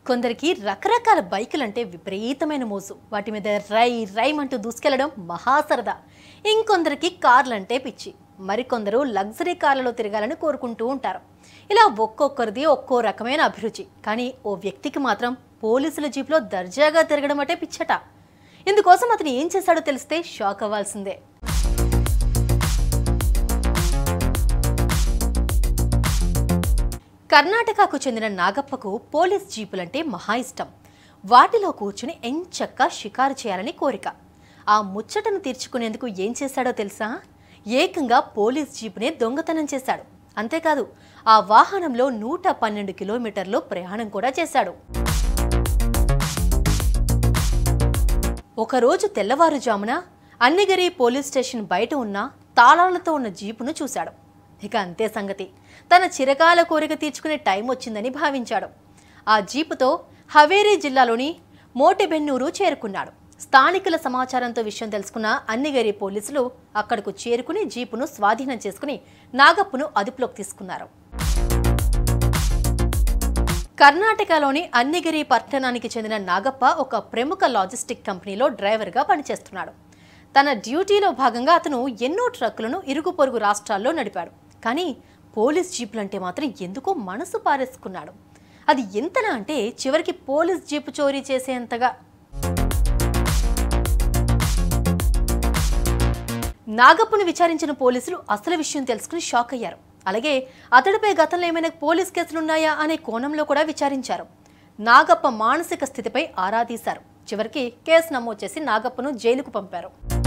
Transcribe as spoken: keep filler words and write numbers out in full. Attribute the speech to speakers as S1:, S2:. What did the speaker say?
S1: కొందరికి రకరకాల బైకులంటే విపరీతమైన మోజు. వాటి మీద రై రైమంటూ దూసుకెళ్లడం మహా సరదా. ఇంకొందరికి కార్లంటే పిచ్చి. మరికొందరు లగ్జరీ కార్లలో తిరగాలని కోరుకుంటూ ఉంటారు. ఇలా ఒక్కొక్కరిది ఒక్కో రకమైన అభిరుచి. కానీ ఓ వ్యక్తికి మాత్రం పోలీసుల జీప్లో దర్జాగా తిరగడం అంటే పిచ్చట. ఇందుకోసం అతను ఏం చేశాడో తెలిస్తే షాక్ అవ్వాల్సిందే. కర్ణాటకకు చెందిన నాగప్పకు పోలీస్ జీపులంటే మహా ఇష్టం. వాటిలో కూర్చుని ఎంచక్కా షికారు చేయాలని కోరిక. ఆ ముచ్చటను తీర్చుకునేందుకు ఏం చేశాడో తెలుసా? ఏకంగా పోలీస్ జీపునే దొంగతనం చేశాడు. అంతేకాదు, ఆ వాహనంలో నూట పన్నెండు కిలోమీటర్లు ప్రయాణం కూడా చేశాడు. ఒకరోజు తెల్లవారుజామున అన్నిగిరి పోలీస్ స్టేషన్ బయట ఉన్న తాళాలతో ఉన్న జీపును చూశాడు. ఇక అంతే సంగతి. తన చిరకాల కోరిక తీర్చుకునే టైం వచ్చిందని భావించాడు. ఆ జీపుతో హవేరీ జిల్లాలోని మోటెబెన్నూరు చేరుకున్నాడు. స్థానికుల సమాచారంతో విషయం తెలుసుకున్న అన్నిగిరి పోలీసులు అక్కడకు చేరుకుని జీపును స్వాధీనం చేసుకుని నాగప్పను అదుపులోకి తీసుకున్నారు. కర్ణాటకలోని అన్నిగిరి పట్టణానికి చెందిన నాగప్ప ఒక ప్రముఖ లాజిస్టిక్ కంపెనీలో డ్రైవర్గా పనిచేస్తున్నాడు. తన డ్యూటీలో భాగంగా అతను ఎన్నో ట్రక్కులను ఇరుగు పొరుగు రాష్ట్రాల్లో నడిపాడు. కానీ పోలీస్ జీపులంటే మాత్రం ఎందుకో మనసు పారేసుకున్నాడు. అది ఎంతలా అంటే చివరికి పోలీస్ జీపు చోరీ చేసేంతగా. నాగప్పను విచారించిన పోలీసులు అసలు విషయం తెలుసుకుని షాక్ అయ్యారు. అలాగే అతడిపై గతంలో ఏమైనా పోలీస్ కేసులున్నాయా అనే కోణంలో కూడా విచారించారు. నాగప్ప మానసిక స్థితిపై ఆరా తీశారు. చివరికి కేసు నమోదు చేసి నాగప్పను జైలుకు పంపారు.